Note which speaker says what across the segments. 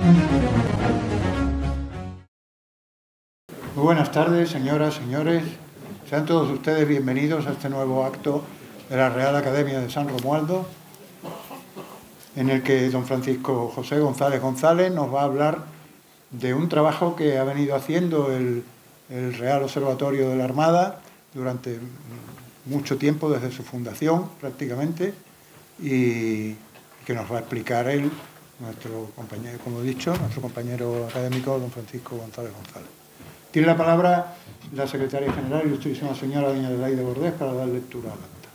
Speaker 1: Muy buenas tardes, señoras, señores. Sean todos ustedes bienvenidos a este nuevo acto de la Real Academia de San Romualdo, en el que don Francisco José González González nos va a hablar de un trabajo que ha venido haciendo el Real Observatorio de la Armada durante mucho tiempo, desde su fundación prácticamente, y que nos va a explicar él, nuestro compañero, como he dicho, nuestro compañero académico, don Francisco González González. Tiene la palabra la secretaria general, ilustrísima señora doña Adelaida Bordés, para dar lectura al acta.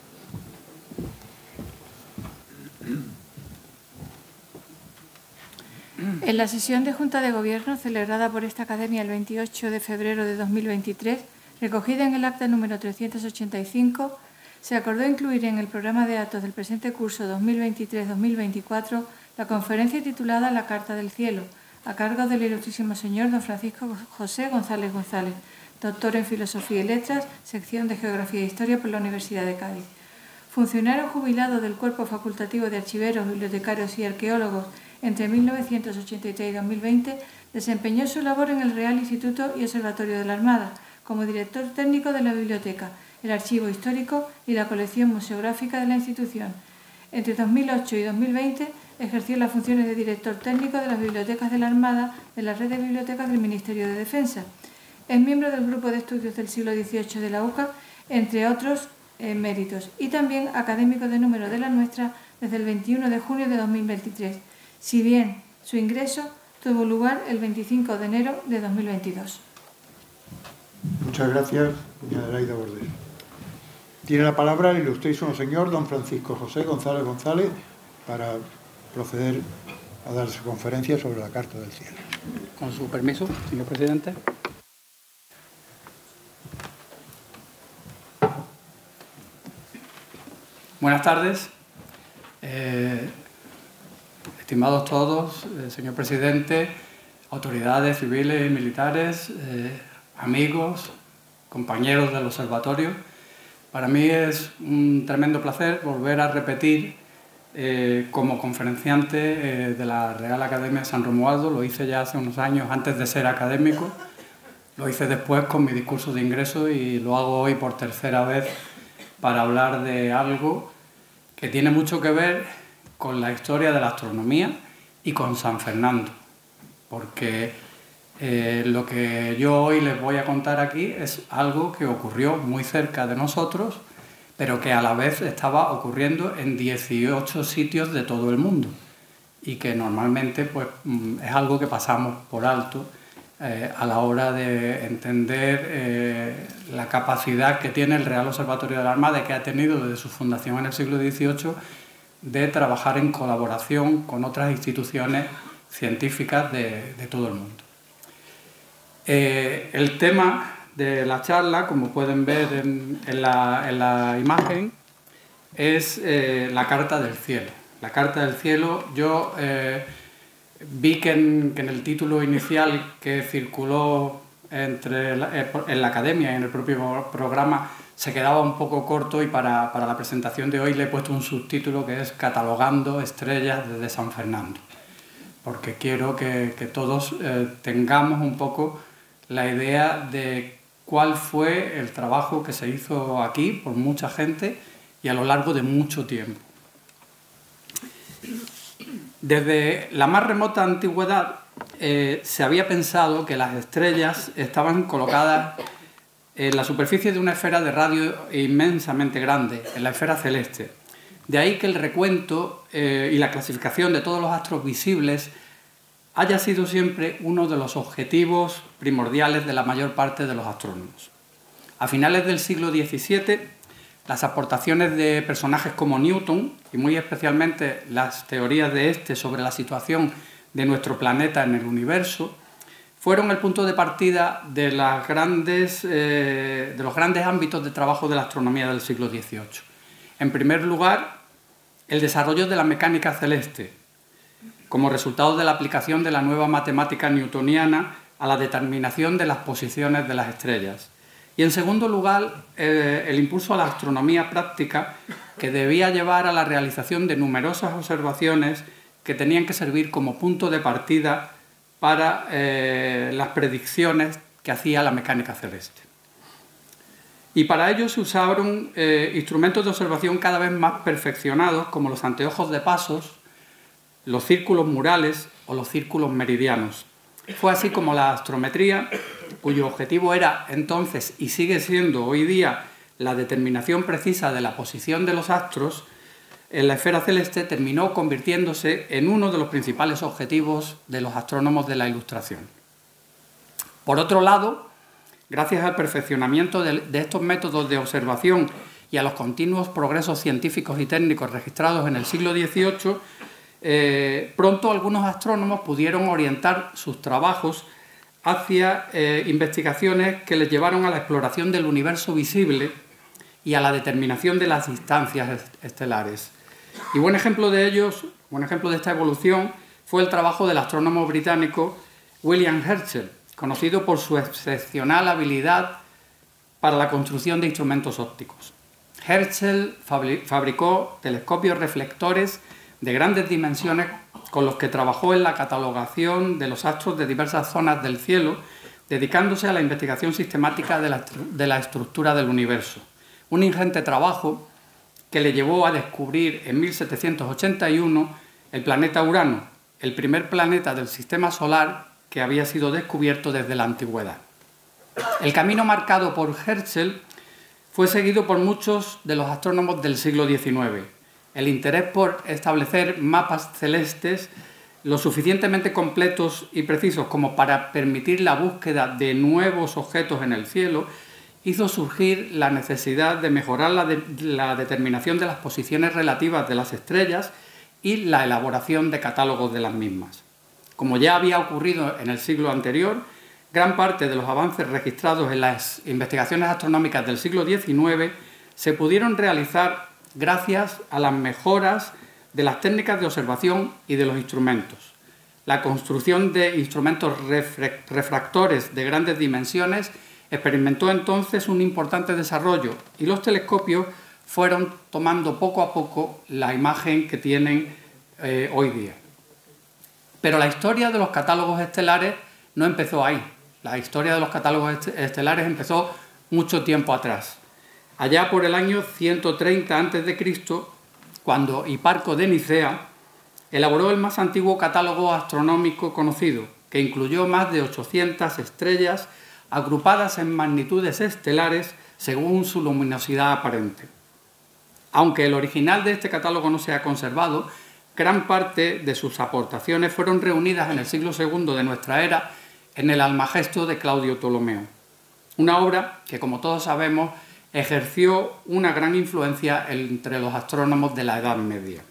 Speaker 2: En la sesión de Junta de Gobierno celebrada por esta Academia el 28 de febrero de 2023, recogida en el acta número 385, se acordó incluir en el programa de actos del presente curso 2023-2024 la conferencia titulada La Carta del Cielo, a cargo del ilustrísimo señor don Francisco José González González, doctor en Filosofía y Letras, sección de Geografía e Historia por la Universidad de Cádiz. Funcionario jubilado del Cuerpo Facultativo de Archiveros, Bibliotecarios y Arqueólogos entre 1983 y 2020, desempeñó su labor en el Real Instituto y Observatorio de la Armada, como director técnico de la biblioteca, el archivo histórico y la colección museográfica de la institución. Entre 2008 y 2020 ejerció las funciones de director técnico de las bibliotecas de la Armada de la red de bibliotecas del Ministerio de Defensa. Es miembro del Grupo de Estudios del Siglo XVIII de la UCA, entre otros méritos, y también académico de número de la nuestra desde el 21 de junio de 2023, si bien su ingreso tuvo lugar el 25 de enero de 2022.
Speaker 1: Muchas gracias, doña Adelaida Bordés. Tiene la palabra el ilustrísimo señor don Francisco José González González para proceder a dar su conferencia sobre la Carta del Cielo.
Speaker 3: Con su permiso, señor presidente. Buenas tardes, estimados todos, señor presidente, autoridades civiles y militares, amigos, compañeros del observatorio. Para mí es un tremendo placer volver a repetir como conferenciante de la Real Academia de San Romualdo. Lo hice ya hace unos años antes de ser académico, lo hice después con mi discurso de ingreso y lo hago hoy por tercera vez para hablar de algo que tiene mucho que ver con la historia de la astronomía y con San Fernando, porque lo que yo hoy les voy a contar aquí es algo que ocurrió muy cerca de nosotros, pero que a la vez estaba ocurriendo en 18 sitios de todo el mundo y que normalmente pues, es algo que pasamos por alto a la hora de entender la capacidad que tiene el Real Observatorio de la Armada y que ha tenido desde su fundación en el siglo XVIII de trabajar en colaboración con otras instituciones científicas de todo el mundo. El tema de la charla, como pueden ver en la imagen, es la Carta del Cielo. La Carta del Cielo, yo vi que en el título inicial que circuló en la Academia y en el propio programa se quedaba un poco corto y para la presentación de hoy le he puesto un subtítulo que es Catalogando estrellas desde San Fernando, porque quiero que todos tengamos un poco la idea de cuál fue el trabajo que se hizo aquí por mucha gente y a lo largo de mucho tiempo. Desde la más remota antigüedad se había pensado que las estrellas estaban colocadas en la superficie de una esfera de radio inmensamente grande, en la esfera celeste. De ahí que el recuento y la clasificación de todos los astros visibles haya sido siempre uno de los objetivos primordiales de la mayor parte de los astrónomos. A finales del siglo XVII, las aportaciones de personajes como Newton, y muy especialmente las teorías de este sobre la situación de nuestro planeta en el universo, fueron el punto de partida de los grandes ámbitos de trabajo de la astronomía del siglo XVIII. En primer lugar, el desarrollo de la mecánica celeste, como resultado de la aplicación de la nueva matemática newtoniana a la determinación de las posiciones de las estrellas. Y en segundo lugar, el impulso a la astronomía práctica, que debía llevar a la realización de numerosas observaciones que tenían que servir como punto de partida para las predicciones que hacía la mecánica celeste. Y para ello se usaron instrumentos de observación cada vez más perfeccionados, como los anteojos de pasos, los círculos murales o los círculos meridianos. Fue así como la astrometría, cuyo objetivo era entonces y sigue siendo hoy día la determinación precisa de la posición de los astros en la esfera celeste, terminó convirtiéndose en uno de los principales objetivos de los astrónomos de la Ilustración. Por otro lado, gracias al perfeccionamiento de estos métodos de observación y a los continuos progresos científicos y técnicos registrados en el siglo XVIII, pronto algunos astrónomos pudieron orientar sus trabajos hacia investigaciones que les llevaron a la exploración del universo visible y a la determinación de las distancias estelares. Y buen ejemplo de esta evolución fue el trabajo del astrónomo británico William Herschel, conocido por su excepcional habilidad para la construcción de instrumentos ópticos. Herschel fabricó telescopios reflectores de grandes dimensiones con los que trabajó en la catalogación de los astros de diversas zonas del cielo, dedicándose a la investigación sistemática de la estructura del universo. Un ingente trabajo que le llevó a descubrir en 1781 el planeta Urano, el primer planeta del sistema solar que había sido descubierto desde la antigüedad. El camino marcado por Herschel fue seguido por muchos de los astrónomos del siglo XIX. El interés por establecer mapas celestes lo suficientemente completos y precisos como para permitir la búsqueda de nuevos objetos en el cielo hizo surgir la necesidad de mejorar la determinación de las posiciones relativas de las estrellas y la elaboración de catálogos de las mismas. Como ya había ocurrido en el siglo anterior, gran parte de los avances registrados en las investigaciones astronómicas del siglo XIX se pudieron realizar gracias a las mejoras de las técnicas de observación y de los instrumentos. La construcción de instrumentos refractores de grandes dimensiones experimentó entonces un importante desarrollo y los telescopios fueron tomando poco a poco la imagen que tienen hoy día. Pero la historia de los catálogos estelares no empezó ahí. La historia de los catálogos estelares empezó mucho tiempo atrás. Allá por el año 130 a.C., cuando Hiparco de Nicea elaboró el más antiguo catálogo astronómico conocido, que incluyó más de 800 estrellas agrupadas en magnitudes estelares según su luminosidad aparente. Aunque el original de este catálogo no se ha conservado, gran parte de sus aportaciones fueron reunidas en el siglo II de nuestra era en el Almagesto de Claudio Ptolomeo, una obra que, como todos sabemos, ejerció una gran influencia entre los astrónomos de la Edad Media.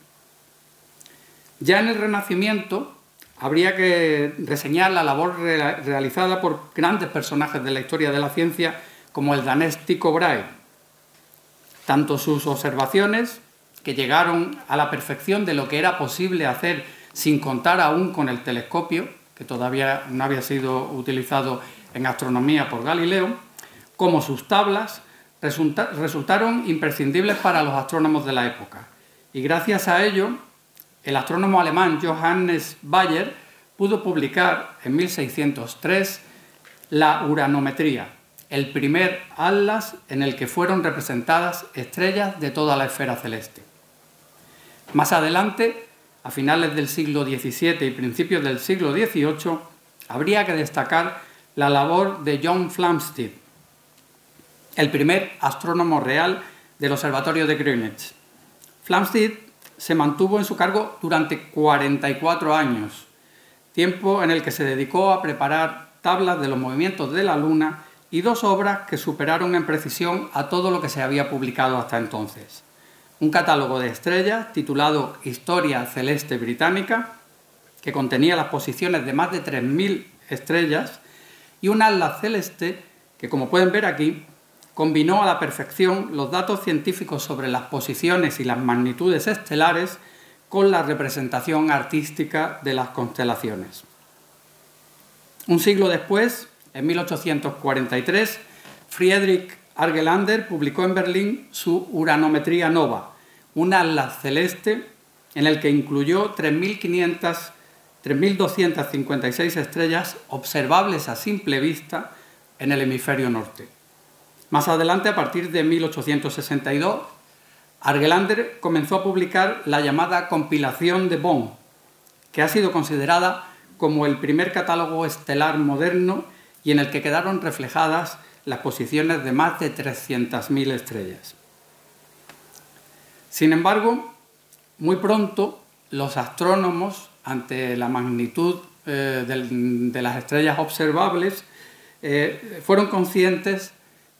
Speaker 3: Ya en el Renacimiento habría que reseñar la labor realizada por grandes personajes de la historia de la ciencia como el danés Tycho Brahe. Tanto sus observaciones, que llegaron a la perfección de lo que era posible hacer sin contar aún con el telescopio, que todavía no había sido utilizado en astronomía por Galileo, como sus tablas, resultaron imprescindibles para los astrónomos de la época. Y gracias a ello, el astrónomo alemán Johannes Bayer pudo publicar en 1603 la uranometría, el primer atlas en el que fueron representadas estrellas de toda la esfera celeste. Más adelante, a finales del siglo XVII y principios del siglo XVIII, habría que destacar la labor de John Flamsteed, el primer astrónomo real del Observatorio de Greenwich. Flamsteed se mantuvo en su cargo durante 44 años, tiempo en el que se dedicó a preparar tablas de los movimientos de la Luna y dos obras que superaron en precisión a todo lo que se había publicado hasta entonces. Un catálogo de estrellas titulado Historia Celeste Británica, que contenía las posiciones de más de 3.000 estrellas, y un atlas celeste que, como pueden ver aquí, combinó a la perfección los datos científicos sobre las posiciones y las magnitudes estelares con la representación artística de las constelaciones. Un siglo después, en 1843, Friedrich Argelander publicó en Berlín su Uranometría Nova, un atlas celeste en el que incluyó 3.500 3.256 estrellas observables a simple vista en el hemisferio norte. Más adelante, a partir de 1862, Argelander comenzó a publicar la llamada compilación de Bond, que ha sido considerada como el primer catálogo estelar moderno y en el que quedaron reflejadas las posiciones de más de 300.000 estrellas. Sin embargo, muy pronto los astrónomos, ante la magnitud de las estrellas observables, fueron conscientes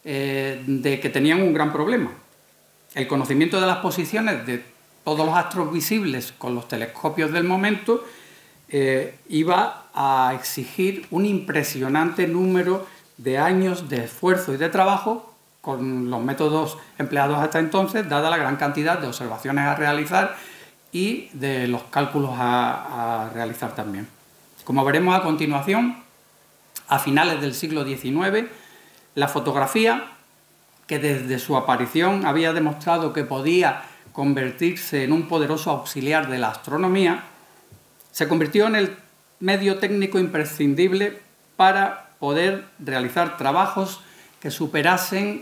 Speaker 3: de que tenían un gran problema. El conocimiento de las posiciones de todos los astros visibles con los telescopios del momento iba a exigir un impresionante número de años de esfuerzo y de trabajo con los métodos empleados hasta entonces, dada la gran cantidad de observaciones a realizar y de los cálculos a realizar también. Como veremos a continuación, a finales del siglo XIX, la fotografía, que desde su aparición había demostrado que podía convertirse en un poderoso auxiliar de la astronomía, se convirtió en el medio técnico imprescindible para poder realizar trabajos que superasen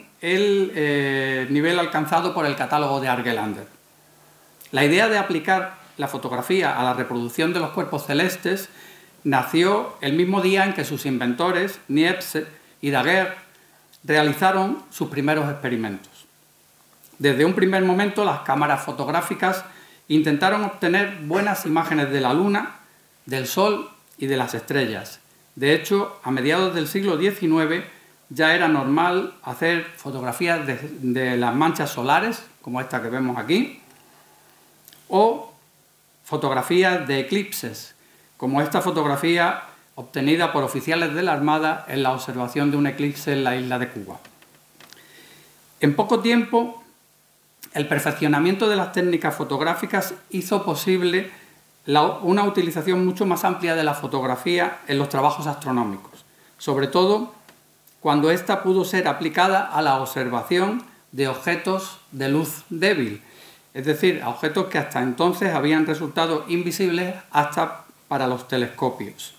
Speaker 3: el nivel alcanzado por el catálogo de Argelander. La idea de aplicar la fotografía a la reproducción de los cuerpos celestes nació el mismo día en que sus inventores, Niepce y Daguerre, realizaron sus primeros experimentos. Desde un primer momento, las cámaras fotográficas intentaron obtener buenas imágenes de la Luna, del Sol y de las estrellas. De hecho, a mediados del siglo XIX ya era normal hacer fotografías de las manchas solares, como esta que vemos aquí, o fotografías de eclipses, como esta fotografía obtenida por oficiales de la Armada en la observación de un eclipse en la isla de Cuba. En poco tiempo, el perfeccionamiento de las técnicas fotográficas hizo posible una utilización mucho más amplia de la fotografía en los trabajos astronómicos, sobre todo cuando ésta pudo ser aplicada a la observación de objetos de luz débil, es decir, a objetos que hasta entonces habían resultado invisibles hasta para los telescopios,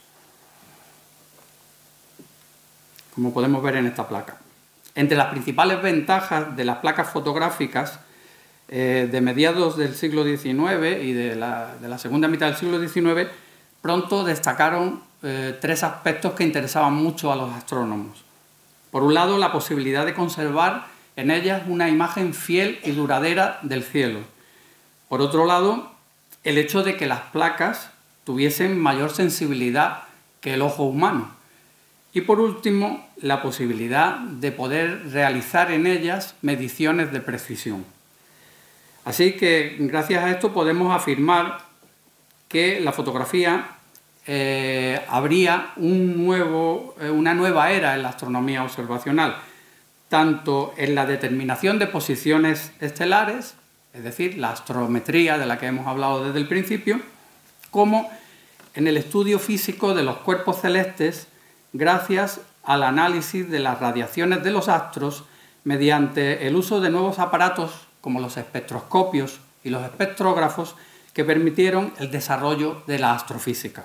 Speaker 3: como podemos ver en esta placa. Entre las principales ventajas de las placas fotográficas de mediados del siglo XIX y de la segunda mitad del siglo XIX, pronto destacaron tres aspectos que interesaban mucho a los astrónomos. Por un lado, la posibilidad de conservar en ellas una imagen fiel y duradera del cielo. Por otro lado, el hecho de que las placas tuviesen mayor sensibilidad que el ojo humano. Y por último, la posibilidad de poder realizar en ellas mediciones de precisión. Así que, gracias a esto, podemos afirmar que la fotografía habría una nueva era en la astronomía observacional, tanto en la determinación de posiciones estelares, es decir, la astrometría de la que hemos hablado desde el principio, como en el estudio físico de los cuerpos celestes gracias al análisis de las radiaciones de los astros mediante el uso de nuevos aparatos como los espectroscopios y los espectrógrafos que permitieron el desarrollo de la astrofísica.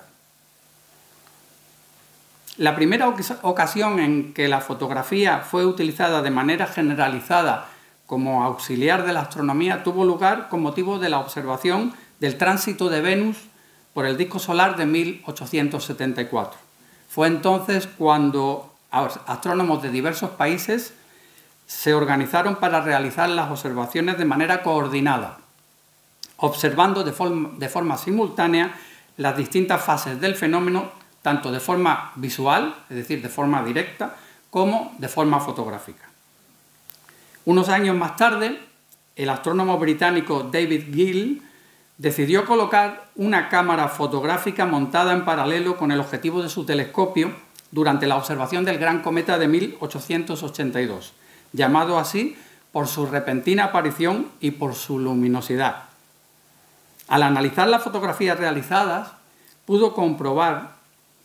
Speaker 3: La primera ocasión en que la fotografía fue utilizada de manera generalizada como auxiliar de la astronomía tuvo lugar con motivo de la observación del tránsito de Venus por el disco solar de 1874. Fue entonces cuando astrónomos de diversos países se organizaron para realizar las observaciones de manera coordinada, observando de forma simultánea las distintas fases del fenómeno, tanto de forma visual, es decir, de forma directa, como de forma fotográfica. Unos años más tarde, el astrónomo británico David Gill decidió colocar una cámara fotográfica montada en paralelo con el objetivo de su telescopio durante la observación del gran cometa de 1882, llamado así por su repentina aparición y por su luminosidad. Al analizar las fotografías realizadas, pudo comprobar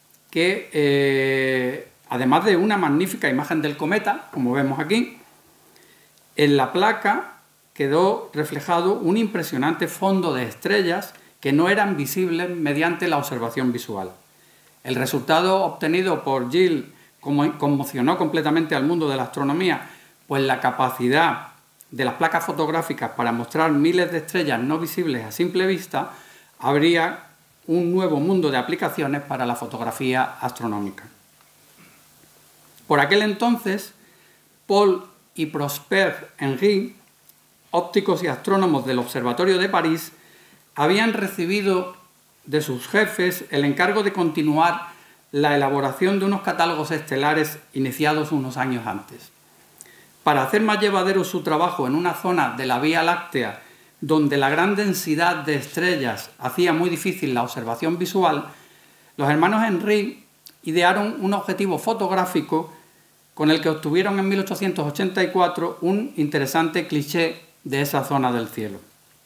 Speaker 3: que, además de una magnífica imagen del cometa, como vemos aquí, en la placa quedó reflejado un impresionante fondo de estrellas que no eran visibles mediante la observación visual. El resultado obtenido por Gill conmocionó completamente al mundo de la astronomía, pues la capacidad de las placas fotográficas para mostrar miles de estrellas no visibles a simple vista abría un nuevo mundo de aplicaciones para la fotografía astronómica. Por aquel entonces, Paul y Prosper Henry, ópticos y astrónomos del Observatorio de París, habían recibido de sus jefes el encargo de continuar la elaboración de unos catálogos estelares iniciados unos años antes. Para hacer más llevadero su trabajo en una zona de la Vía Láctea donde la gran densidad de estrellas hacía muy difícil la observación visual, los hermanos Henry idearon un objetivo fotográfico con el que obtuvieron en 1884 un interesante cliché de esa zona del cielo.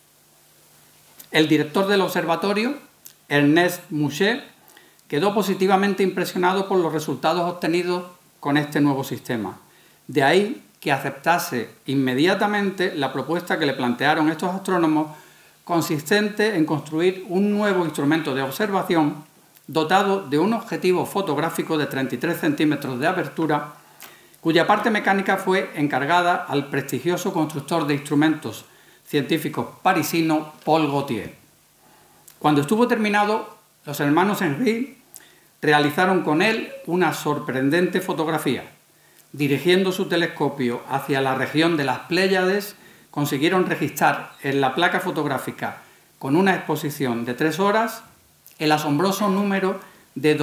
Speaker 3: El director del observatorio, Ernest Mouchet, quedó positivamente impresionado por los resultados obtenidos con este nuevo sistema. De ahí que aceptase inmediatamente la propuesta que le plantearon estos astrónomos, consistente en construir un nuevo instrumento de observación dotado de un objetivo fotográfico de 33 centímetros de abertura, cuya parte mecánica fue encargada al prestigioso constructor de instrumentos científicos parisino Paul Gaultier. Cuando estuvo terminado, los hermanos Henry realizaron con él una sorprendente fotografía. Dirigiendo su telescopio hacia la región de las Pléyades, consiguieron registrar en la placa fotográfica, con una exposición de 3 horas, el asombroso número de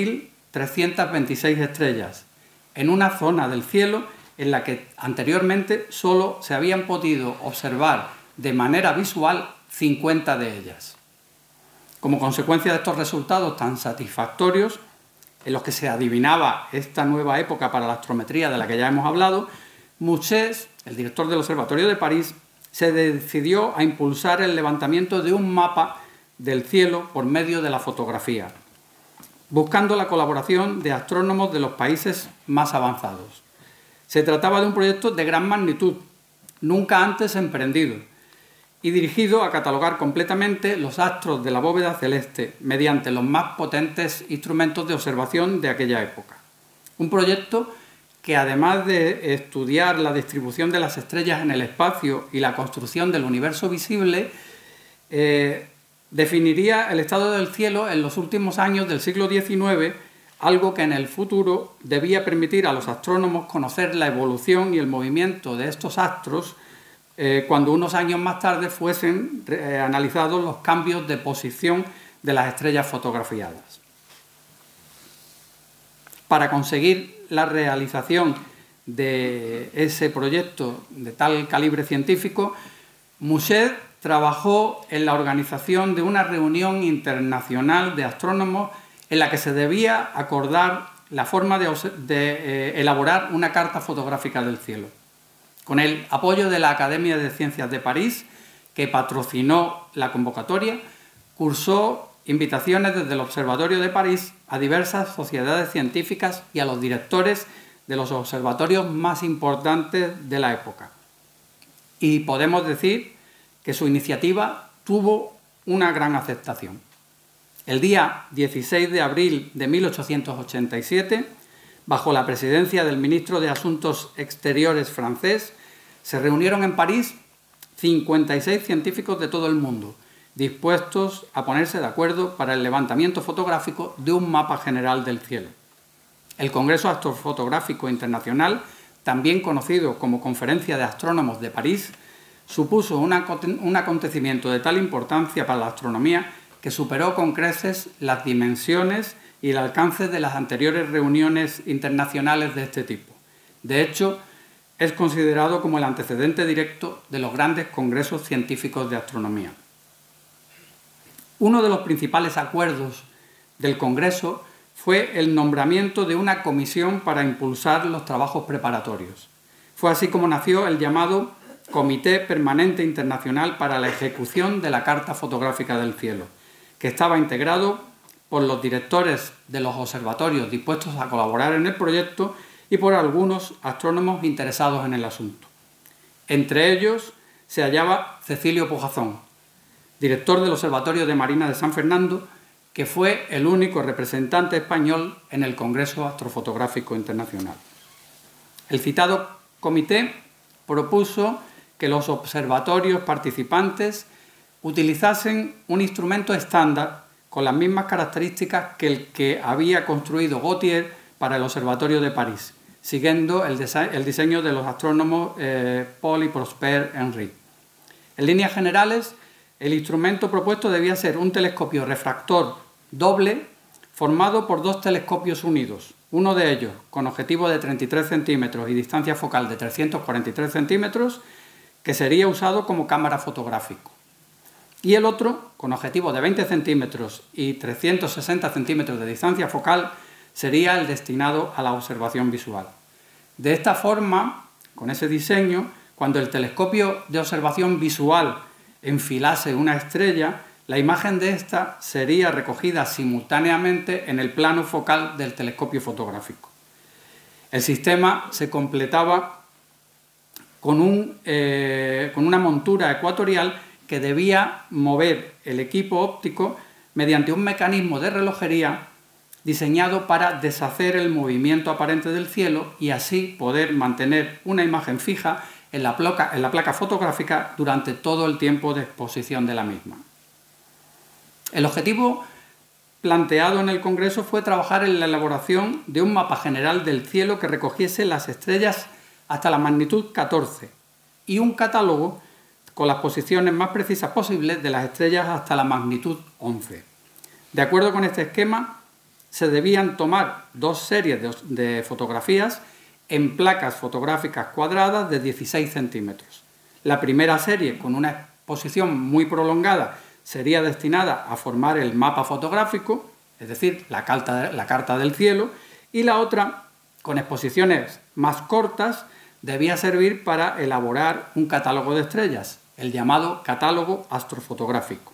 Speaker 3: 2.326 estrellas, en una zona del cielo en la que anteriormente solo se habían podido observar de manera visual 50 de ellas. Como consecuencia de estos resultados tan satisfactorios, en los que se adivinaba esta nueva época para la astrometría de la que ya hemos hablado, Mouchet, el director del Observatorio de París, se decidió a impulsar el levantamiento de un mapa del cielo por medio de la fotografía, buscando la colaboración de astrónomos de los países más avanzados. Se trataba de un proyecto de gran magnitud, nunca antes emprendido, y dirigido a catalogar completamente los astros de la bóveda celeste mediante los más potentes instrumentos de observación de aquella época. Un proyecto que, además de estudiar la distribución de las estrellas en el espacio y la construcción del universo visible, definiría el estado del cielo en los últimos años del siglo XIX, algo que en el futuro debía permitir a los astrónomos conocer la evolución y el movimiento de estos astros cuando unos años más tarde fuesen analizados los cambios de posición de las estrellas fotografiadas. Para conseguir la realización de ese proyecto de tal calibre científico, Mouchet trabajó en la organización de una reunión internacional de astrónomos en la que se debía acordar la forma de elaborar una carta fotográfica del cielo. Con el apoyo de la Academia de Ciencias de París, que patrocinó la convocatoria, cursó invitaciones desde el Observatorio de París a diversas sociedades científicas y a los directores de los observatorios más importantes de la época. Y podemos decir que su iniciativa tuvo una gran aceptación. El día 16 de abril de 1887, bajo la presidencia del ministro de Asuntos Exteriores francés, se reunieron en París 56 científicos de todo el mundo, dispuestos a ponerse de acuerdo para el levantamiento fotográfico de un mapa general del cielo. El Congreso Astrofotográfico Internacional, también conocido como Conferencia de Astrónomos de París, supuso un acontecimiento de tal importancia para la astronomía que superó con creces las dimensiones y el alcance de las anteriores reuniones internacionales de este tipo. De hecho, es considerado como el antecedente directo de los grandes congresos científicos de astronomía. Uno de los principales acuerdos del Congreso fue el nombramiento de una comisión para impulsar los trabajos preparatorios. Fue así como nació el llamado Comité Permanente Internacional para la Ejecución de la Carta Fotográfica del Cielo, que estaba integrado por los directores de los observatorios dispuestos a colaborar en el proyecto y por algunos astrónomos interesados en el asunto. Entre ellos se hallaba Cecilio Pujazón, director del Observatorio de Marina de San Fernando, que fue el único representante español en el Congreso Astrofotográfico Internacional. El citado comité propuso que los observatorios participantes utilizasen un instrumento estándar con las mismas características que el que había construido Gautier para el Observatorio de París, siguiendo el diseño de los astrónomos Paul y Prosper Henry. En líneas generales, el instrumento propuesto debía ser un telescopio refractor doble formado por dos telescopios unidos, uno de ellos con objetivo de 33 centímetros y distancia focal de 343 centímetros, que sería usado como cámara fotográfico, y el otro con objetivo de 20 centímetros y 360 centímetros de distancia focal, sería el destinado a la observación visual. De esta forma, con ese diseño, cuando el telescopio de observación visual enfilase una estrella, la imagen de esta sería recogida simultáneamente en el plano focal del telescopio fotográfico. El sistema se completaba con una montura ecuatorial que debía mover el equipo óptico mediante un mecanismo de relojería diseñado para deshacer el movimiento aparente del cielo y así poder mantener una imagen fija en la placa fotográfica durante todo el tiempo de exposición de la misma. El objetivo planteado en el Congreso fue trabajar en la elaboración de un mapa general del cielo que recogiese las estrellas hasta la magnitud 14 y un catálogo con las posiciones más precisas posibles de las estrellas hasta la magnitud 11. De acuerdo con este esquema, se debían tomar dos series de fotografías en placas fotográficas cuadradas de 16 centímetros. La primera serie, con una exposición muy prolongada, sería destinada a formar el mapa fotográfico, es decir, la carta del cielo, y la otra, con exposiciones más cortas, debía servir para elaborar un catálogo de estrellas, el llamado catálogo astrofotográfico.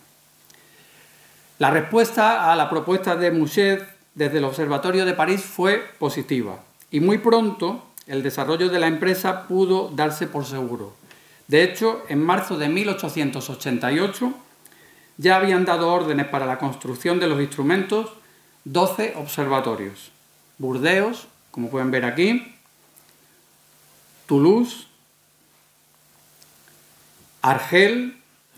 Speaker 3: La respuesta a la propuesta de Mouchet desde el Observatorio de París fue positiva y muy pronto el desarrollo de la empresa pudo darse por seguro. De hecho, en marzo de 1888 ya habían dado órdenes para la construcción de los instrumentos 12 observatorios. Burdeos, como pueden ver aquí, Toulouse, Argel,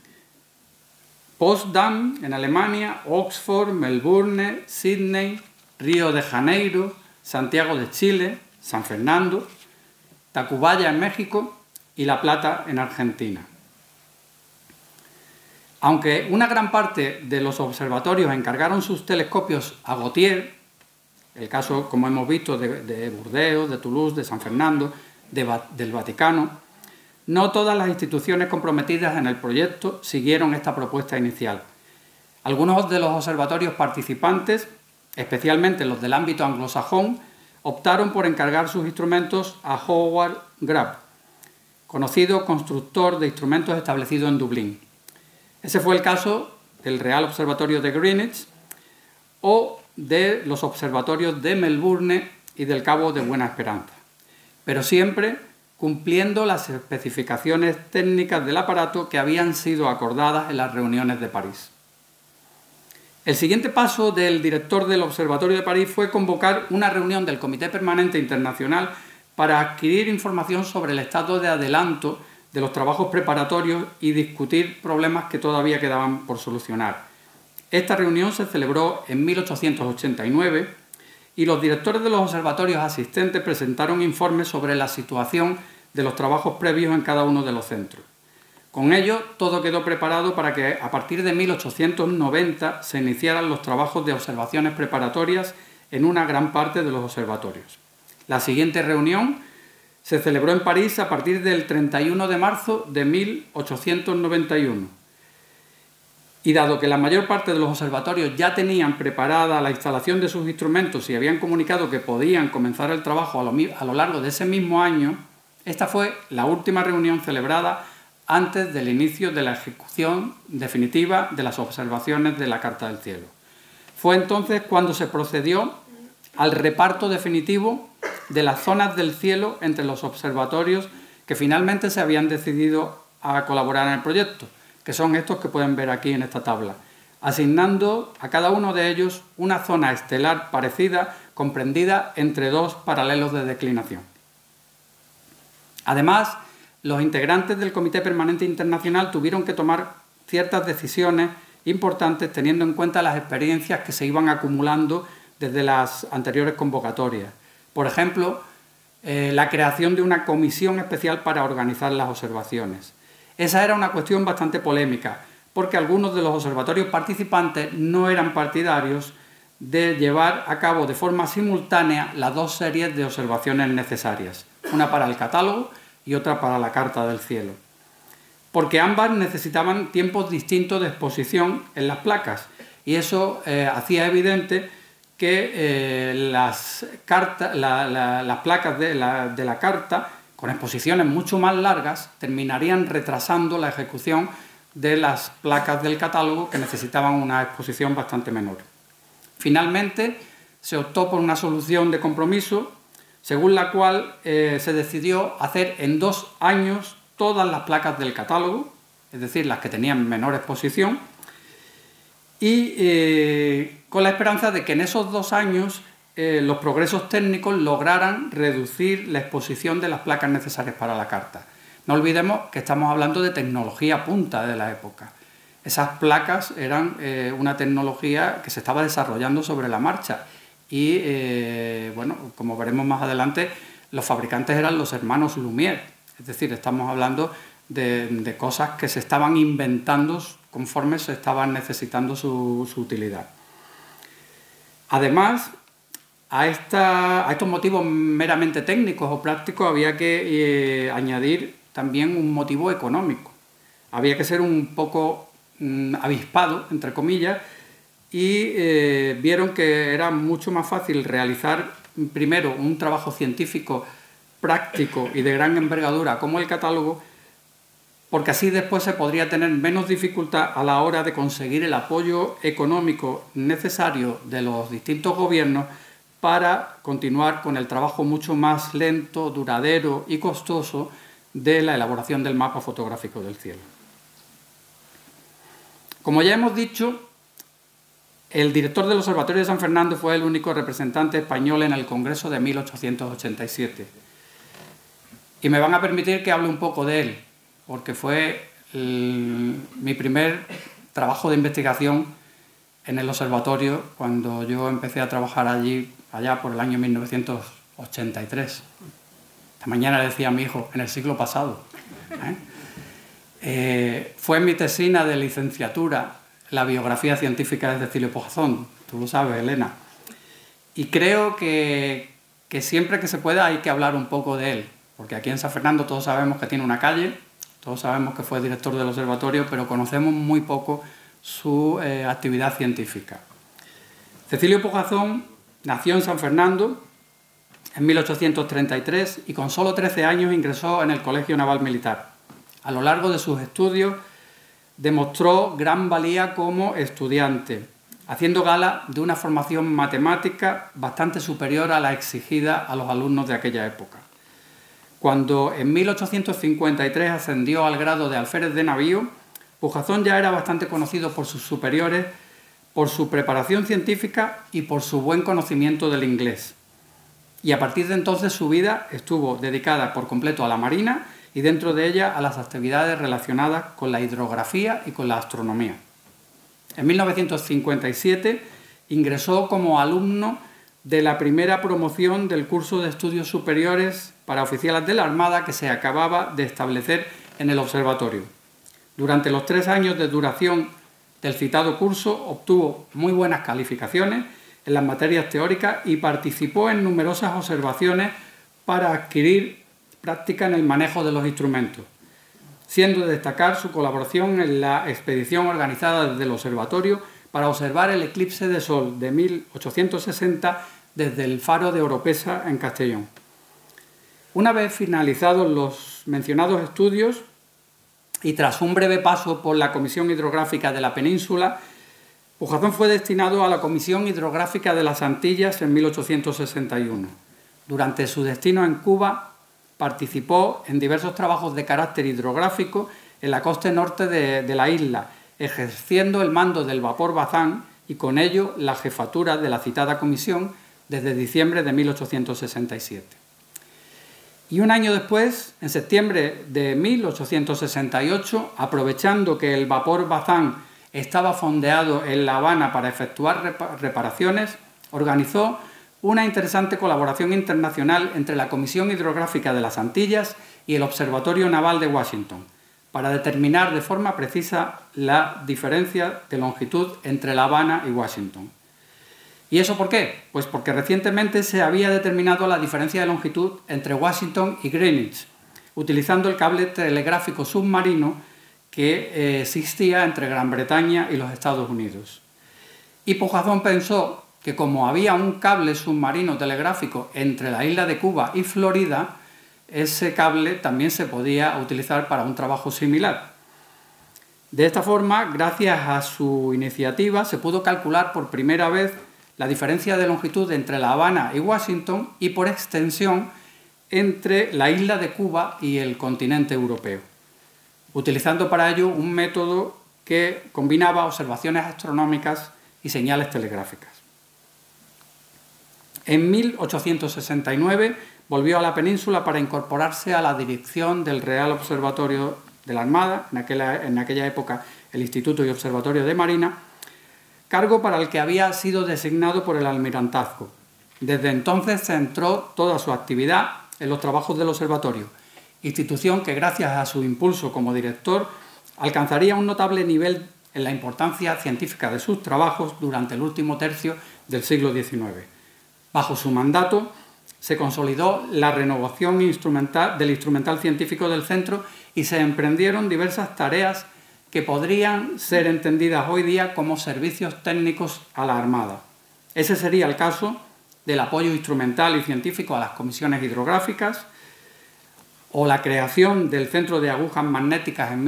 Speaker 3: Potsdam en Alemania, Oxford, Melbourne, Sydney, Río de Janeiro, Santiago de Chile, San Fernando, Tacubaya en México y La Plata en Argentina. Aunque una gran parte de los observatorios encargaron sus telescopios a Gautier, el caso, como hemos visto, de Burdeos, de Toulouse, de San Fernando, del Vaticano, no todas las instituciones comprometidas en el proyecto siguieron esta propuesta inicial. Algunos de los observatorios participantes, especialmente los del ámbito anglosajón, optaron por encargar sus instrumentos a Howard Grabb, conocido constructor de instrumentos establecido en Dublín. Ese fue el caso del Real Observatorio de Greenwich o de los observatorios de Melbourne y del Cabo de Buena Esperanza, pero siempre cumpliendo las especificaciones técnicas del aparato que habían sido acordadas en las reuniones de París. El siguiente paso del director del Observatorio de París fue convocar una reunión del Comité Permanente Internacional para adquirir información sobre el estado de adelanto de los trabajos preparatorios y discutir problemas que todavía quedaban por solucionar. Esta reunión se celebró en 1889 y los directores de los observatorios asistentes presentaron informes sobre la situación de los trabajos previos en cada uno de los centros. Con ello, todo quedó preparado para que a partir de 1890 se iniciaran los trabajos de observaciones preparatorias en una gran parte de los observatorios. La siguiente reunión se celebró en París a partir del 31 de marzo de 1891. Y dado que la mayor parte de los observatorios ya tenían preparada la instalación de sus instrumentos y habían comunicado que podían comenzar el trabajo a lo largo de ese mismo año, esta fue la última reunión celebrada antes del inicio de la ejecución definitiva de las observaciones de la Carta del Cielo. Fue entonces cuando se procedió al reparto definitivo de las zonas del cielo entre los observatorios que finalmente se habían decidido a colaborar en el proyecto, que son estos que pueden ver aquí en esta tabla, asignando a cada uno de ellos una zona estelar parecida comprendida entre dos paralelos de declinación. Además, los integrantes del Comité Permanente Internacional tuvieron que tomar ciertas decisiones importantes teniendo en cuenta las experiencias que se iban acumulando desde las anteriores convocatorias. Por ejemplo, la creación de una comisión especial para organizar las observaciones. Esa era una cuestión bastante polémica, porque algunos de los observatorios participantes no eran partidarios de llevar a cabo de forma simultánea las dos series de observaciones necesarias, una para el catálogo y otra para la Carta del Cielo, porque ambas necesitaban tiempos distintos de exposición en las placas, y eso hacía evidente que las placas de la carta, con exposiciones mucho más largas, terminarían retrasando la ejecución de las placas del catálogo, que necesitaban una exposición bastante menor. Finalmente, se optó por una solución de compromiso, según la cual se decidió hacer en 2 años todas las placas del catálogo, es decir, las que tenían menor exposición, y con la esperanza de que en esos 2 años los progresos técnicos lograran reducir la exposición de las placas necesarias para la carta. No olvidemos que estamos hablando de tecnología punta de la época. Esas placas eran una tecnología que se estaba desarrollando sobre la marcha y, bueno, como veremos más adelante, los fabricantes eran los hermanos Lumière. Es decir, estamos hablando de cosas que se estaban inventando conforme se estaban necesitando su utilidad. Además, a estos motivos meramente técnicos o prácticos había que añadir también un motivo económico. Había que ser un poco avispado, entre comillas, y vieron que era mucho más fácil realizar primero un trabajo científico práctico y de gran envergadura como el catálogo, porque así después se podría tener menos dificultad a la hora de conseguir el apoyo económico necesario de los distintos gobiernos para continuar con el trabajo mucho más lento, duradero y costoso de la elaboración del mapa fotográfico del cielo. Como ya hemos dicho, el director del Observatorio de San Fernando fue el único representante español en el Congreso de 1887. Y me van a permitir que hable un poco de él, porque fue mi primer trabajo de investigación en el observatorio cuando yo empecé a trabajar allá por el año 1983. Esta mañana le decía a mi hijo, en el siglo pasado. Fue mi tesina de licenciatura, la biografía científica de Cecilio Pogazón, tú lo sabes, Elena. Y creo que siempre que se pueda hay que hablar un poco de él, porque aquí en San Fernando todos sabemos que tiene una calle, todos sabemos que fue director del observatorio, pero conocemos muy poco su actividad científica. Cecilio Pogazón nació en San Fernando en 1833 y con solo 13 años ingresó en el Colegio Naval Militar. A lo largo de sus estudios demostró gran valía como estudiante, haciendo gala de una formación matemática bastante superior a la exigida a los alumnos de aquella época. Cuando en 1853 ascendió al grado de alférez de navío, Pogazón ya era bastante conocido por sus superiores, por su preparación científica y por su buen conocimiento del inglés. Y a partir de entonces su vida estuvo dedicada por completo a la marina y dentro de ella a las actividades relacionadas con la hidrografía y con la astronomía. En 1957 ingresó como alumno de la primera promoción del curso de estudios superiores para oficiales de la Armada que se acababa de establecer en el observatorio. Durante los 3 años de duración del citado curso obtuvo muy buenas calificaciones en las materias teóricas y participó en numerosas observaciones para adquirir práctica en el manejo de los instrumentos, siendo de destacar su colaboración en la expedición organizada desde el observatorio para observar el eclipse de sol de 1860 desde el faro de Oropesa en Castellón. Una vez finalizados los mencionados estudios y tras un breve paso por la Comisión Hidrográfica de la Península, Pogazón fue destinado a la Comisión Hidrográfica de las Antillas en 1861. Durante su destino en Cuba participó en diversos trabajos de carácter hidrográfico en la costa norte de la isla, ejerciendo el mando del vapor Bazán y con ello la jefatura de la citada comisión desde diciembre de 1867. Y un año después, en septiembre de 1868, aprovechando que el vapor Bazán estaba fondeado en La Habana para efectuar reparaciones, organizó una interesante colaboración internacional entre la Comisión Hidrográfica de las Antillas y el Observatorio Naval de Washington, para determinar de forma precisa la diferencia de longitud entre La Habana y Washington. ¿Y eso por qué? Pues porque recientemente se había determinado la diferencia de longitud entre Washington y Greenwich, utilizando el cable telegráfico submarino que existía entre Gran Bretaña y los Estados Unidos. Y Pujazón pensó que como había un cable submarino telegráfico entre la isla de Cuba y Florida, ese cable también se podía utilizar para un trabajo similar. De esta forma, gracias a su iniciativa, se pudo calcular por primera vez la diferencia de longitud entre La Habana y Washington y, por extensión, entre la isla de Cuba y el continente europeo, utilizando para ello un método que combinaba observaciones astronómicas y señales telegráficas. En 1869 volvió a la península para incorporarse a la dirección del Real Observatorio de la Armada, en aquella época el Instituto y Observatorio de Marina, cargo para el que había sido designado por el Almirantazgo. Desde entonces centró toda su actividad en los trabajos del observatorio, institución que gracias a su impulso como director alcanzaría un notable nivel en la importancia científica de sus trabajos durante el último tercio del siglo XIX. Bajo su mandato se consolidó la renovación del instrumental científico del centro y se emprendieron diversas tareas que podrían ser entendidas hoy día como servicios técnicos a la Armada. Ese sería el caso del apoyo instrumental y científico a las comisiones hidrográficas, o la creación del Centro de Agujas Magnéticas en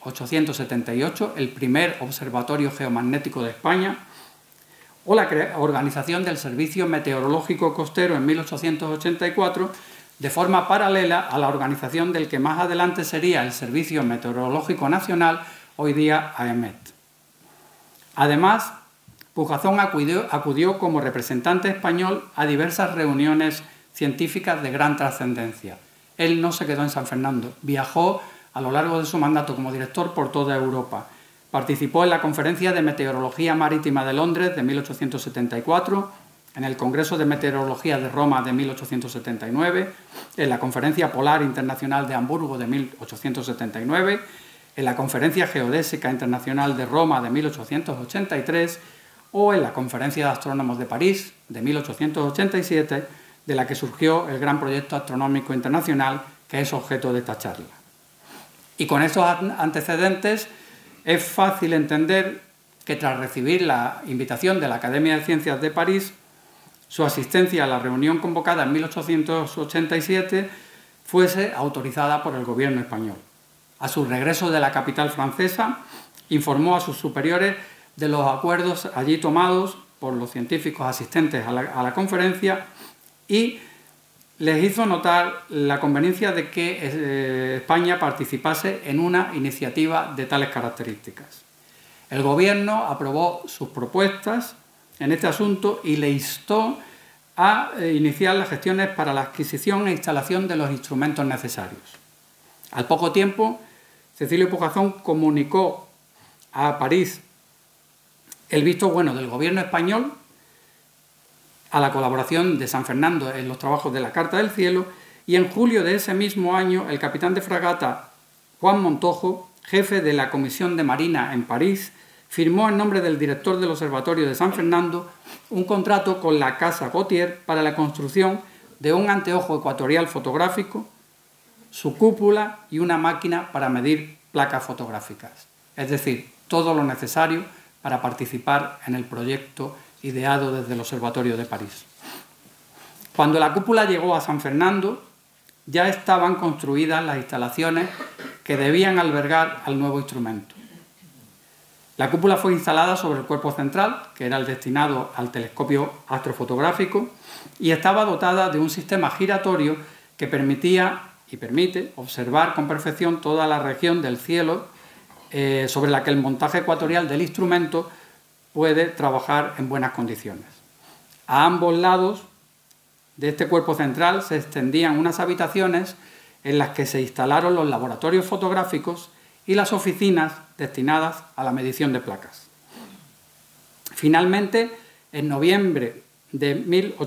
Speaker 3: 1878, el primer observatorio geomagnético de España, o la organización del Servicio Meteorológico Costero en 1884, de forma paralela a la organización del que más adelante sería el Servicio Meteorológico Nacional, hoy día AEMET. Además, Pujazón acudió como representante español a diversas reuniones científicas de gran trascendencia. Él no se quedó en San Fernando, viajó a lo largo de su mandato como director por toda Europa. Participó en la Conferencia de Meteorología Marítima de Londres de 1874, en el Congreso de Meteorología de Roma de 1879, en la Conferencia Polar Internacional de Hamburgo de 1879, en la Conferencia Geodésica Internacional de Roma de 1883 o en la Conferencia de Astrónomos de París de 1887, de la que surgió el gran proyecto astronómico internacional que es objeto de esta charla. Y con estos antecedentes es fácil entender que tras recibir la invitación de la Academia de Ciencias de París, su asistencia a la reunión convocada en 1887 fuese autorizada por el gobierno español. A su regreso de la capital francesa, informó a sus superiores de los acuerdos allí tomados por los científicos asistentes a la conferencia y les hizo notar la conveniencia de que España participase en una iniciativa de tales características. El gobierno aprobó sus propuestas en este asunto y le instó a iniciar las gestiones para la adquisición e instalación de los instrumentos necesarios. Al poco tiempo, Cecilio Pujazón comunicó a París el visto bueno del gobierno español a la colaboración de San Fernando en los trabajos de la Carta del Cielo, y en julio de ese mismo año el capitán de fragata Juan Montojo, jefe de la Comisión de Marina en París, firmó en nombre del director del Observatorio de San Fernando un contrato con la Casa Gautier para la construcción de un anteojo ecuatorial fotográfico, su cúpula y una máquina para medir placas fotográficas. Es decir, todo lo necesario para participar en el proyecto ideado desde el Observatorio de París. Cuando la cúpula llegó a San Fernando, ya estaban construidas las instalaciones que debían albergar al nuevo instrumento. La cúpula fue instalada sobre el cuerpo central, que era el destinado al telescopio astrofotográfico, y estaba dotada de un sistema giratorio que permitía y permite observar con perfección toda la región del cielo sobre la que el montaje ecuatorial del instrumento puede trabajar en buenas condiciones. A ambos lados de este cuerpo central se extendían unas habitaciones en las que se instalaron los laboratorios fotográficos y las oficinas destinadas a la medición de placas. Finalmente, en noviembre de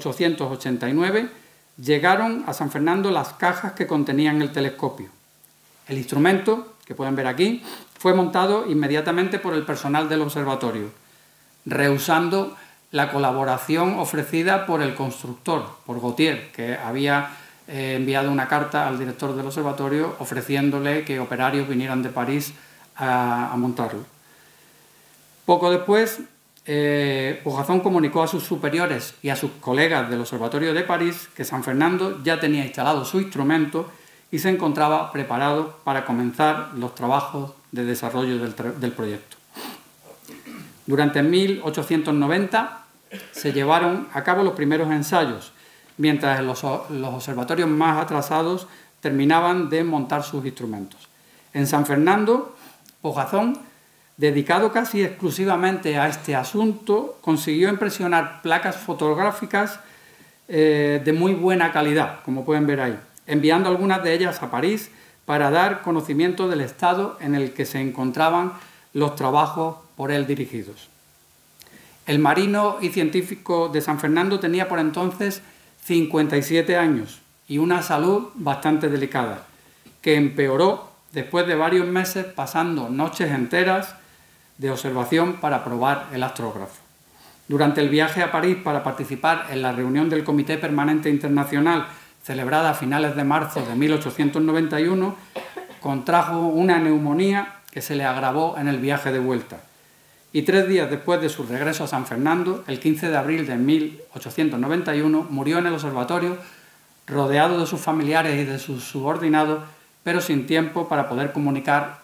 Speaker 3: 1889, llegaron a San Fernando las cajas que contenían el telescopio. El instrumento, que pueden ver aquí, fue montado inmediatamente por el personal del observatorio, rehusando la colaboración ofrecida por el constructor, por Gautier, que había enviado una carta al director del observatorio ofreciéndole que operarios vinieran de París a montarlo. Poco después, Pujazón comunicó a sus superiores y a sus colegas del Observatorio de París que San Fernando ya tenía instalado su instrumento y se encontraba preparado para comenzar los trabajos de desarrollo del proyecto. Durante 1890 se llevaron a cabo los primeros ensayos, mientras los observatorios más atrasados terminaban de montar sus instrumentos. En San Fernando, Pujazón, dedicado casi exclusivamente a este asunto, consiguió impresionar placas fotográficas de muy buena calidad, como pueden ver ahí, enviando algunas de ellas a París para dar conocimiento del estado en el que se encontraban los trabajos por él dirigidos. El marino y científico de San Fernando tenía por entonces 57 años y una salud bastante delicada, que empeoró después de varios meses pasando noches enteras de observación para probar el astrógrafo. Durante el viaje a París para participar en la reunión del Comité Permanente Internacional celebrada a finales de marzo de 1891, contrajo una neumonía que se le agravó en el viaje de vuelta. Y 3 días después de su regreso a San Fernando, el 15 de abril de 1891, murió en el observatorio, rodeado de sus familiares y de sus subordinados, pero sin tiempo para poder comunicar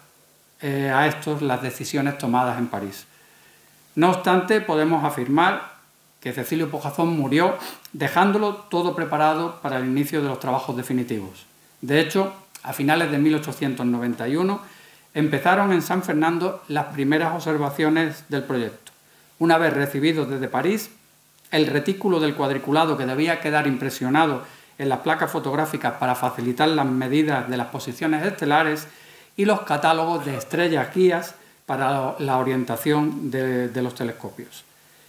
Speaker 3: a estos las decisiones tomadas en París. No obstante, podemos afirmar que Cecilio Pujazón murió dejándolo todo preparado para el inicio de los trabajos definitivos. De hecho, a finales de 1891 empezaron en San Fernando las primeras observaciones del proyecto. Una vez recibidos desde París, el retículo del cuadriculado que debía quedar impresionado en las placas fotográficas para facilitar las medidas de las posiciones estelares y los catálogos de estrellas guías para la orientación de los telescopios.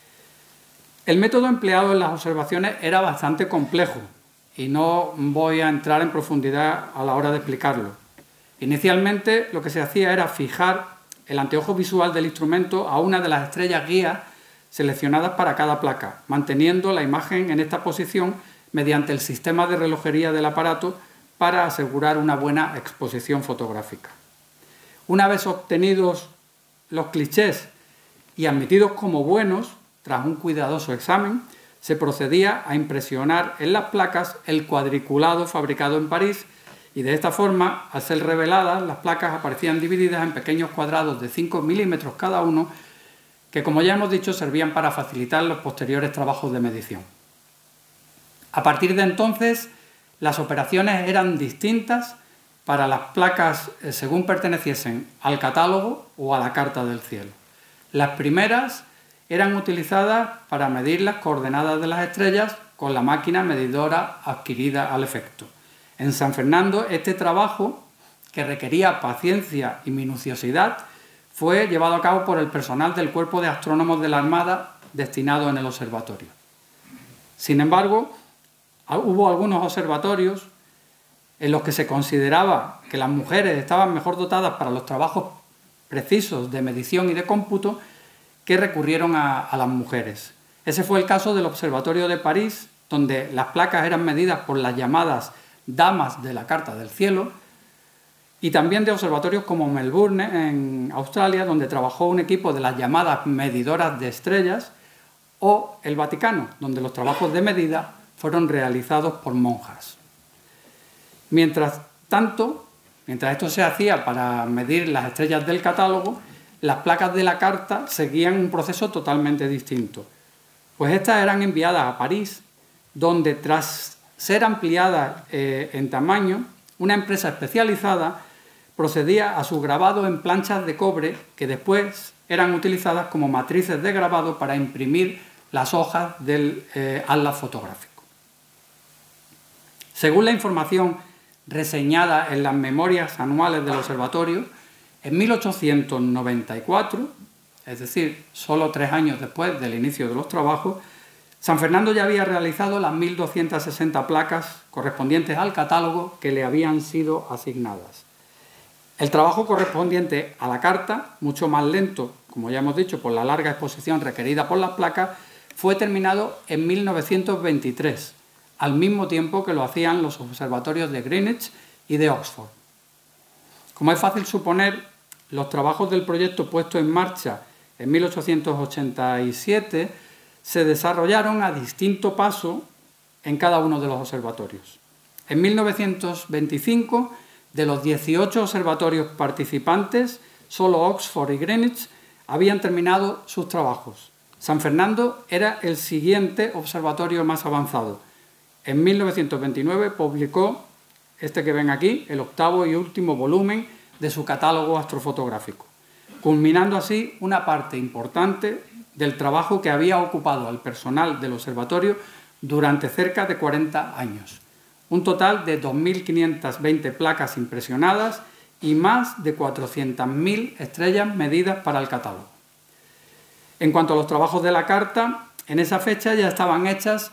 Speaker 3: El método empleado en las observaciones era bastante complejo y no voy a entrar en profundidad a la hora de explicarlo. Inicialmente lo que se hacía era fijar el anteojo visual del instrumento a una de las estrellas guías seleccionadas para cada placa, manteniendo la imagen en esta posición mediante el sistema de relojería del aparato para asegurar una buena exposición fotográfica. Una vez obtenidos los clichés y admitidos como buenos, tras un cuidadoso examen, se procedía a impresionar en las placas el cuadriculado fabricado en París y de esta forma, al ser reveladas, las placas aparecían divididas en pequeños cuadrados de 5 milímetros cada uno que, como ya hemos dicho, servían para facilitar los posteriores trabajos de medición. A partir de entonces, las operaciones eran distintas para las placas según perteneciesen al catálogo o a la carta del cielo. Las primeras eran utilizadas para medir las coordenadas de las estrellas con la máquina medidora adquirida al efecto. En San Fernando, este trabajo, que requería paciencia y minuciosidad, fue llevado a cabo por el personal del Cuerpo de Astrónomos de la Armada destinado en el observatorio. Sin embargo, hubo algunos observatorios en los que se consideraba que las mujeres estaban mejor dotadas para los trabajos precisos de medición y de cómputo que recurrieron a las mujeres. Ese fue el caso del Observatorio de París, donde las placas eran medidas por las llamadas damas de la carta del cielo, y también de observatorios como Melbourne, en Australia, donde trabajó un equipo de las llamadas medidoras de estrellas, o el Vaticano, donde los trabajos de medida fueron realizados por monjas. Mientras esto se hacía para medir las estrellas del catálogo, las placas de la carta seguían un proceso totalmente distinto, pues estas eran enviadas a París, donde tras ser ampliadas en tamaño, una empresa especializada procedía a su grabado en planchas de cobre que después eran utilizadas como matrices de grabado para imprimir las hojas del atlas fotográfico. Según la información reseñada en las memorias anuales del observatorio, en 1894, es decir, solo 3 años después del inicio de los trabajos, San Fernando ya había realizado las 1.260 placas correspondientes al catálogo que le habían sido asignadas. El trabajo correspondiente a la carta, mucho más lento, como ya hemos dicho, por la larga exposición requerida por las placas, fue terminado en 1923, al mismo tiempo que lo hacían los observatorios de Greenwich y de Oxford. Como es fácil suponer, los trabajos del proyecto puesto en marcha en 1887 se desarrollaron a distinto paso en cada uno de los observatorios. En 1925, de los 18 observatorios participantes, solo Oxford y Greenwich habían terminado sus trabajos. San Fernando era el siguiente observatorio más avanzado. En 1929 publicó este que ven aquí, el 8º y último volumen de su catálogo astrofotográfico, culminando así una parte importante del trabajo que había ocupado al personal del observatorio durante cerca de 40 años. Un total de 2.520 placas impresionadas y más de 400.000 estrellas medidas para el catálogo. En cuanto a los trabajos de la carta, en esa fecha ya estaban hechas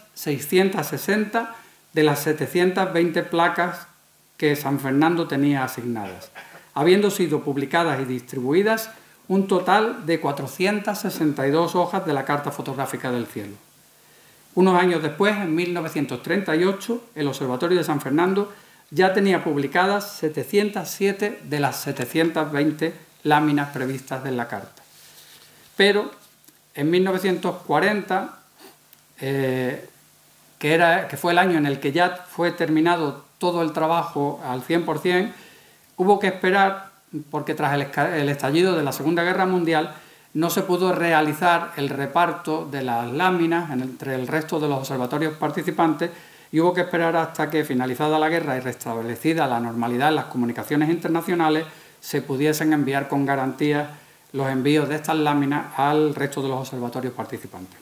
Speaker 3: 660 de las 720 placas que San Fernando tenía asignadas, habiendo sido publicadas y distribuidas un total de 462 hojas de la Carta Fotográfica del Cielo. Unos años después, en 1938, el Observatorio de San Fernando ya tenía publicadas 707 de las 720 láminas previstas en la Carta. Pero en 1940, que fue el año en el que ya fue terminado todo el trabajo al 100%, hubo que esperar porque tras el estallido de la Segunda Guerra Mundial no se pudo realizar el reparto de las láminas entre el resto de los observatorios participantes y hubo que esperar hasta que, finalizada la guerra y restablecida la normalidad en las comunicaciones internacionales, se pudiesen enviar con garantías los envíos de estas láminas al resto de los observatorios participantes.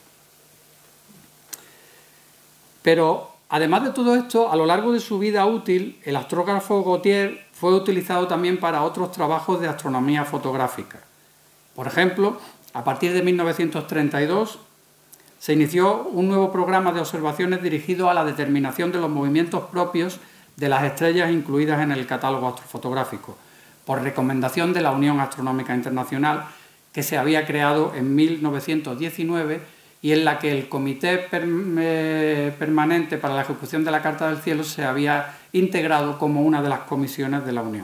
Speaker 3: Pero, además de todo esto, a lo largo de su vida útil, el astrógrafo Gautier fue utilizado también para otros trabajos de astronomía fotográfica. Por ejemplo, a partir de 1932 se inició un nuevo programa de observaciones dirigido a la determinación de los movimientos propios de las estrellas incluidas en el catálogo astrofotográfico, por recomendación de la Unión Astronómica Internacional, que se había creado en 1919 y en la que el Comité Permanente para la Ejecución de la Carta del Cielo se había integrado como una de las comisiones de la Unión.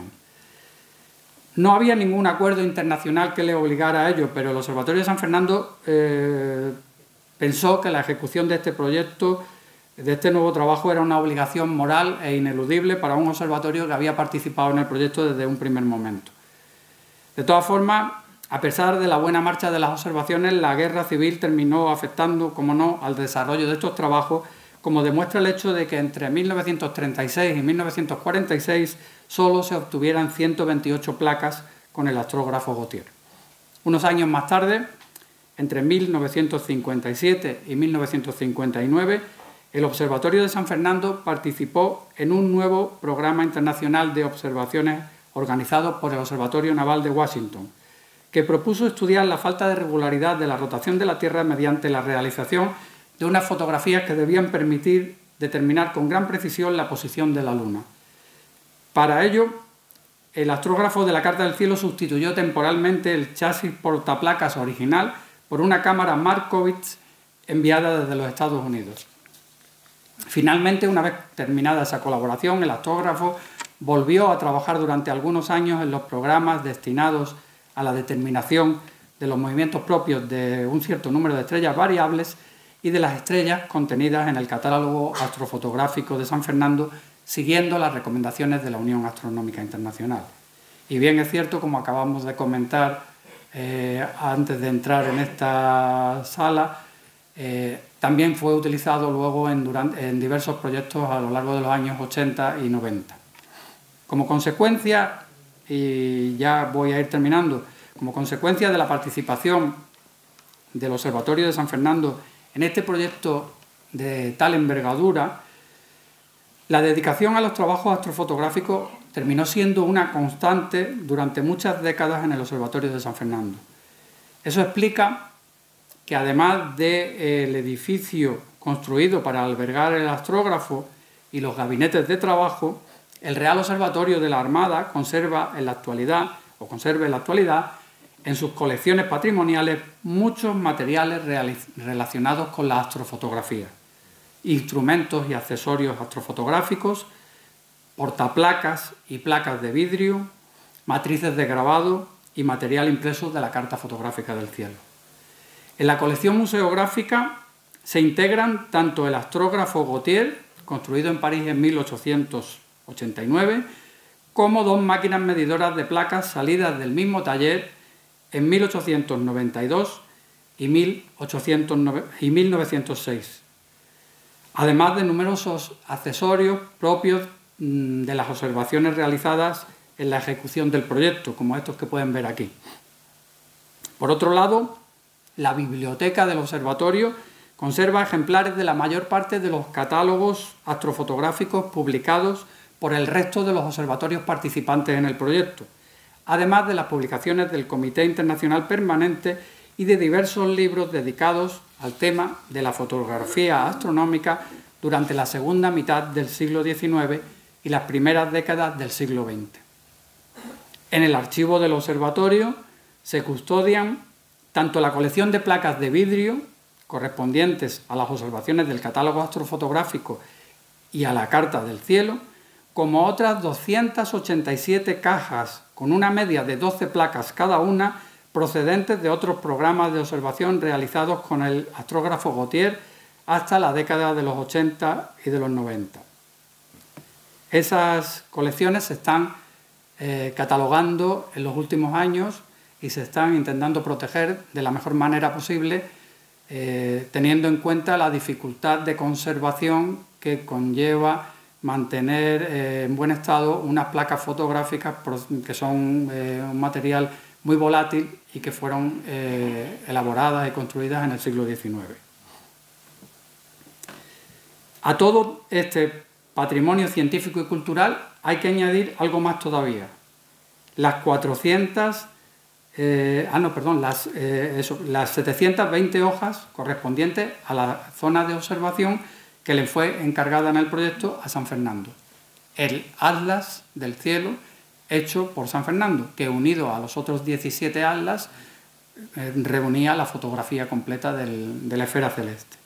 Speaker 3: No había ningún acuerdo internacional que le obligara a ello, pero el Observatorio de San Fernando pensó que la ejecución de este proyecto, de este nuevo trabajo, era una obligación moral e ineludible para un observatorio que había participado en el proyecto desde un primer momento. De todas formas, a pesar de la buena marcha de las observaciones, la guerra civil terminó afectando, como no, al desarrollo de estos trabajos, como demuestra el hecho de que entre 1936 y 1946 solo se obtuvieran 128 placas con el astrógrafo Gautier. Unos años más tarde, entre 1957 y 1959, el Observatorio de San Fernando participó en un nuevo programa internacional de observaciones organizado por el Observatorio Naval de Washington, que propuso estudiar la falta de regularidad de la rotación de la Tierra mediante la realización de unas fotografías que debían permitir determinar con gran precisión la posición de la Luna. Para ello, el astrógrafo de la Carta del Cielo sustituyó temporalmente el chasis portaplacas original por una cámara Markovits enviada desde los Estados Unidos. Finalmente, una vez terminada esa colaboración, el astrógrafo volvió a trabajar durante algunos años en los programas destinados a la determinación de los movimientos propios de un cierto número de estrellas variables y de las estrellas contenidas en el catálogo astrofotográfico de San Fernando, siguiendo las recomendaciones de la Unión Astronómica Internacional. Y bien es cierto, como acabamos de comentar antes de entrar en esta sala, también fue utilizado luego en diversos proyectos a lo largo de los años 80 y 90. Como consecuencia, y ya voy a ir terminando, como consecuencia de la participación del Observatorio de San Fernando en este proyecto de tal envergadura, la dedicación a los trabajos astrofotográficos terminó siendo una constante durante muchas décadas en el Observatorio de San Fernando. Eso explica que además del edificio construido para albergar el astrógrafo y los gabinetes de trabajo, el Real Observatorio de la Armada conserva en la actualidad en sus colecciones patrimoniales muchos materiales relacionados con la astrofotografía, instrumentos y accesorios astrofotográficos, portaplacas y placas de vidrio, matrices de grabado y material impreso de la carta fotográfica del cielo. En la colección museográfica se integran tanto el astrógrafo Gautier, construido en París en 1889, como dos máquinas medidoras de placas salidas del mismo taller en 1892 y 1906, además de numerosos accesorios propios de las observaciones realizadas en la ejecución del proyecto, como estos que pueden ver aquí. Por otro lado, la biblioteca del observatorio conserva ejemplares de la mayor parte de los catálogos astrofotográficos publicados por el resto de los observatorios participantes en el proyecto, además de las publicaciones del Comité Internacional Permanente y de diversos libros dedicados al tema de la fotografía astronómica durante la segunda mitad del siglo XIX y las primeras décadas del siglo XX. En el archivo del observatorio se custodian tanto la colección de placas de vidrio correspondientes a las observaciones del catálogo astrofotográfico y a la carta del cielo, como otras 287 cajas con una media de 12 placas cada una procedentes de otros programas de observación realizados con el astrógrafo Gautier hasta la década de los 80 y de los 90. Esas colecciones se están catalogando en los últimos años y se están intentando proteger de la mejor manera posible, teniendo en cuenta la dificultad de conservación que conlleva mantener en buen estado unas placas fotográficas que son un material muy volátil y que fueron elaboradas y construidas en el siglo XIX. A todo este patrimonio científico y cultural hay que añadir algo más todavía. Las 720 hojas correspondientes a la zona de observación que le fue encargada en el proyecto a San Fernando. El Atlas del cielo hecho por San Fernando, que unido a los otros 17 atlas reunía la fotografía completa de la esfera celeste.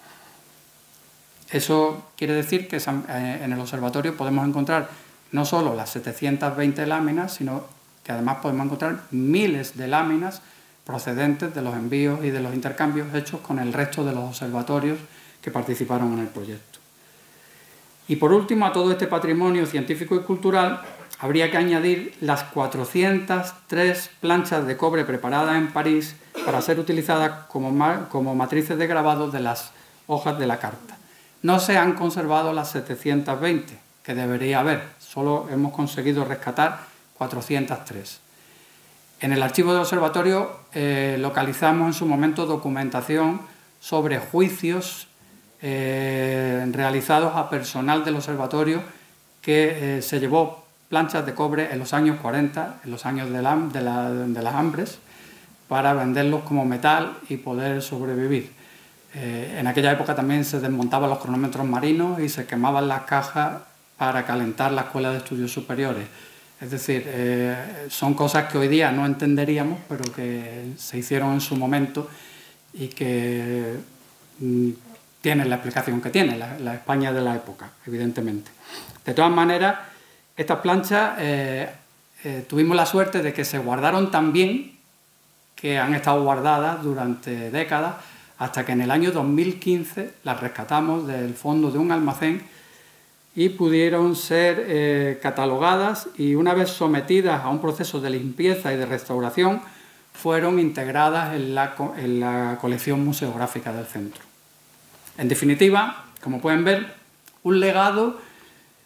Speaker 3: Eso quiere decir que en el observatorio podemos encontrar no solo las 720 láminas, sino que además podemos encontrar miles de láminas procedentes de los envíos y de los intercambios hechos con el resto de los observatorios que participaron en el proyecto. Y por último, a todo este patrimonio científico y cultural habría que añadir las 403 planchas de cobre preparadas en París para ser utilizadas como matrices de grabado de las hojas de la carta. No se han conservado las 720, que debería haber, solo hemos conseguido rescatar 403. En el archivo del observatorio localizamos en su momento documentación sobre juicios realizados a personal del observatorio que se llevó planchas de cobre en los años 40, en los años de las hambres, para venderlos como metal y poder sobrevivir. En aquella época también se desmontaban los cronómetros marinos y se quemaban las cajas para calentar la Escuela de Estudios Superiores. Es decir, son cosas que hoy día no entenderíamos, pero que se hicieron en su momento y que tienen la explicación que tiene, la España de la época, evidentemente. De todas maneras, estas planchas tuvimos la suerte de que se guardaron tan bien que han estado guardadas durante décadas, hasta que en el año 2015 las rescatamos del fondo de un almacén y pudieron ser catalogadas, y una vez sometidas a un proceso de limpieza y de restauración fueron integradas en la colección museográfica del centro. En definitiva, como pueden ver, un legado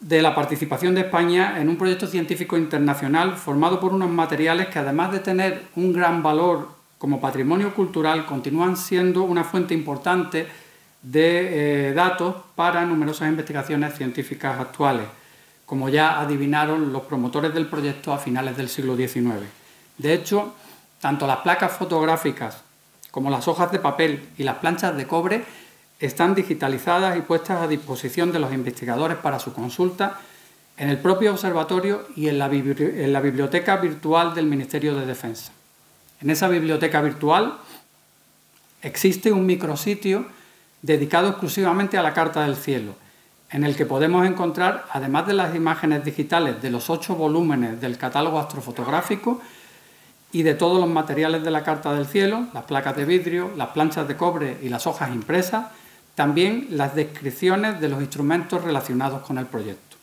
Speaker 3: de la participación de España en un proyecto científico internacional formado por unos materiales que, además de tener un gran valor como patrimonio cultural, continúan siendo una fuente importante de datos para numerosas investigaciones científicas actuales, como ya adivinaron los promotores del proyecto a finales del siglo XIX. De hecho, tanto las placas fotográficas como las hojas de papel y las planchas de cobre están digitalizadas y puestas a disposición de los investigadores para su consulta en el propio observatorio y en la biblioteca virtual del Ministerio de Defensa. En esa biblioteca virtual existe un micrositio dedicado exclusivamente a la Carta del Cielo, en el que podemos encontrar, además de las imágenes digitales de los 8 volúmenes del catálogo astrofotográfico y de todos los materiales de la Carta del Cielo, las placas de vidrio, las planchas de cobre y las hojas impresas, también las descripciones de los instrumentos relacionados con el proyecto.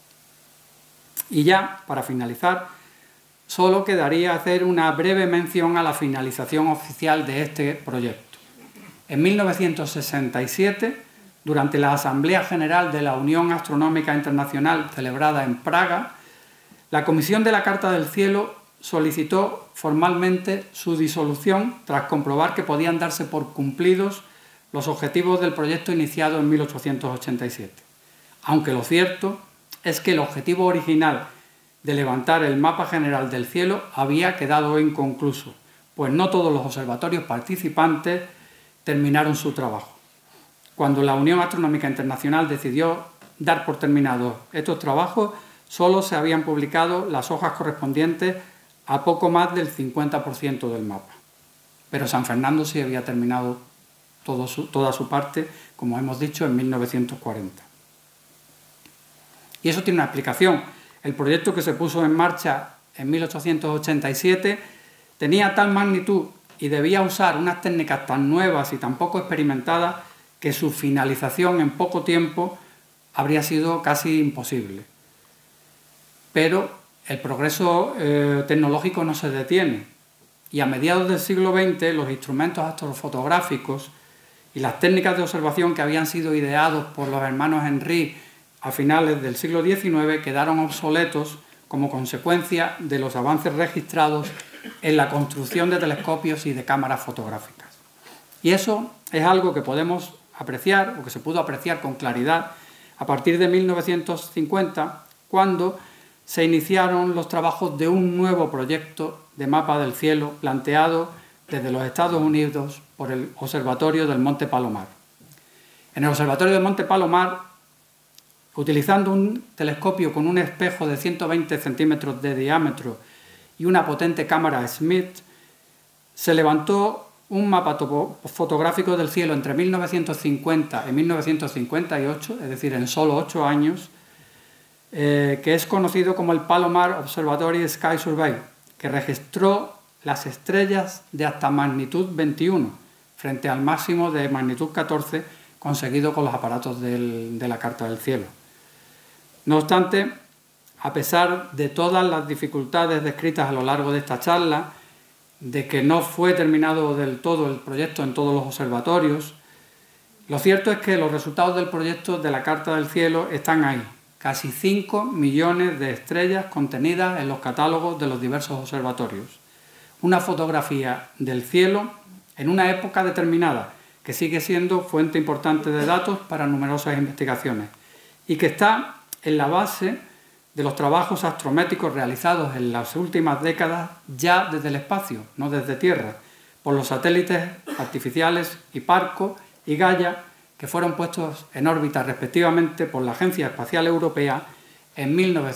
Speaker 3: Y ya, para finalizar, solo quedaría hacer una breve mención a la finalización oficial de este proyecto. En 1967, durante la Asamblea General de la Unión Astronómica Internacional celebrada en Praga, la Comisión de la Carta del Cielo solicitó formalmente su disolución tras comprobar que podían darse por cumplidos los objetivos del proyecto iniciado en 1887. Aunque lo cierto es que el objetivo original de levantar el mapa general del cielo había quedado inconcluso, pues no todos los observatorios participantes terminaron su trabajo. Cuando la Unión Astronómica Internacional decidió dar por terminados estos trabajos, solo se habían publicado las hojas correspondientes a poco más del 50% del mapa. Pero San Fernando sí había terminado toda su parte, como hemos dicho, en 1940. Y eso tiene una explicación. El proyecto que se puso en marcha en 1887 tenía tal magnitud y debía usar unas técnicas tan nuevas y tan poco experimentadas que su finalización en poco tiempo habría sido casi imposible. Pero el progreso tecnológico no se detiene y a mediados del siglo XX los instrumentos astrofotográficos y las técnicas de observación que habían sido ideados por los hermanos Henry a finales del siglo XIX quedaron obsoletos como consecuencia de los avances registrados en la construcción de telescopios y de cámaras fotográficas. Y eso es algo que podemos apreciar, o que se pudo apreciar con claridad, a partir de 1950, cuando se iniciaron los trabajos de un nuevo proyecto de mapa del cielo planteado desde los Estados Unidos por el Observatorio del Monte Palomar. En el Observatorio del Monte Palomar, utilizando un telescopio con un espejo de 120 centímetros de diámetro y una potente cámara Smith, se levantó un mapa fotográfico del cielo entre 1950 y 1958, es decir, en solo 8 años, que es conocido como el Palomar Observatory Sky Survey, que registró las estrellas de hasta magnitud 21, frente al máximo de magnitud 14 conseguido con los aparatos de la Carta del Cielo. No obstante, a pesar de todas las dificultades descritas a lo largo de esta charla, de que no fue terminado del todo el proyecto en todos los observatorios, lo cierto es que los resultados del proyecto de la Carta del Cielo están ahí, casi 5 millones de estrellas contenidas en los catálogos de los diversos observatorios. Una fotografía del cielo en una época determinada, que sigue siendo fuente importante de datos para numerosas investigaciones y que está en la base de los trabajos astrométricos realizados en las últimas décadas ya desde el espacio, no desde tierra, por los satélites artificiales Hiparco y Gaia, que fueron puestos en órbita respectivamente por la Agencia Espacial Europea en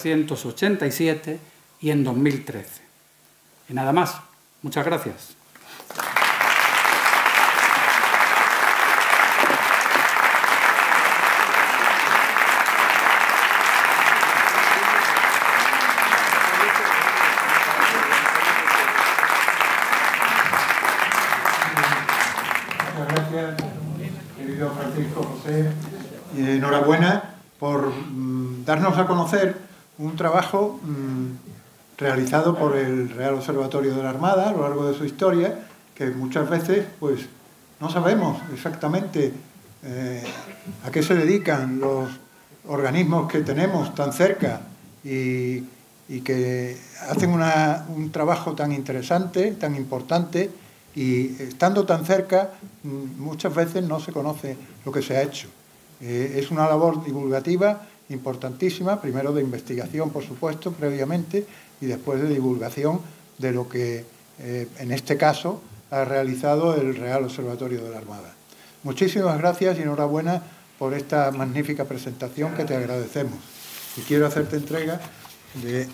Speaker 3: 1987 y en 2013. Y nada más. Muchas gracias.
Speaker 1: Querido Francisco José, y enhorabuena por darnos a conocer un trabajo realizado por el Real Observatorio de la Armada a lo largo de su historia, que muchas veces pues no sabemos exactamente a qué se dedican los organismos que tenemos tan cerca y que hacen un trabajo tan interesante, tan importante, y estando tan cerca muchas veces no se conoce lo que se ha hecho. Es una labor divulgativa importantísima, primero de investigación, por supuesto, previamente, y después de divulgación de lo que, en este caso, ha realizado el Real Observatorio de la Armada. Muchísimas gracias y enhorabuena por esta magnífica presentación que te agradecemos. Y quiero hacerte entrega de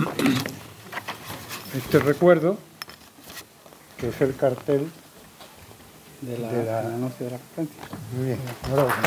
Speaker 1: este recuerdo, que es el cartel
Speaker 3: del anuncio de la conferencia.
Speaker 1: Muy bien, enhorabuena.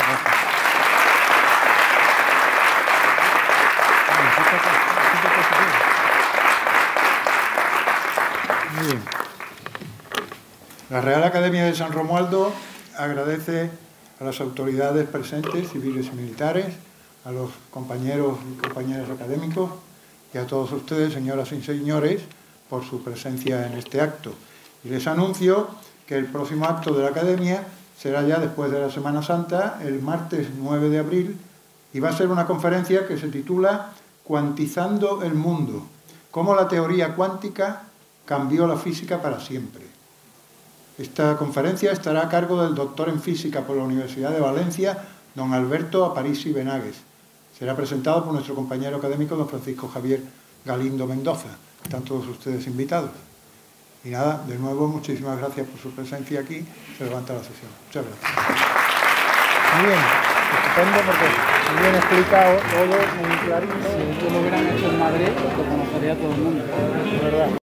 Speaker 1: Muy bien. La Real Academia de San Romualdo agradece a las autoridades presentes, civiles y militares, a los compañeros y compañeras académicos y a todos ustedes, señoras y señores, por su presencia en este acto. Y les anuncio que el próximo acto de la Academia será ya después de la Semana Santa, el martes 9 de abril, y va a ser una conferencia que se titula Cuantizando el mundo, cómo la teoría cuántica cambió la física para siempre. Esta conferencia estará a cargo del doctor en física por la Universidad de Valencia, don Alberto Aparici Benagues. Será presentado por nuestro compañero académico, don Francisco Javier Galindo Mendoza. Están todos ustedes invitados. Y nada, de nuevo, muchísimas gracias por su presencia aquí. Se levanta la sesión. Muchas gracias. Muy bien, estupendo, porque muy bien explicado todo, muy clarito.
Speaker 3: Si esto lo hubieran hecho en Madrid, lo conocería todo el mundo.
Speaker 1: Es verdad.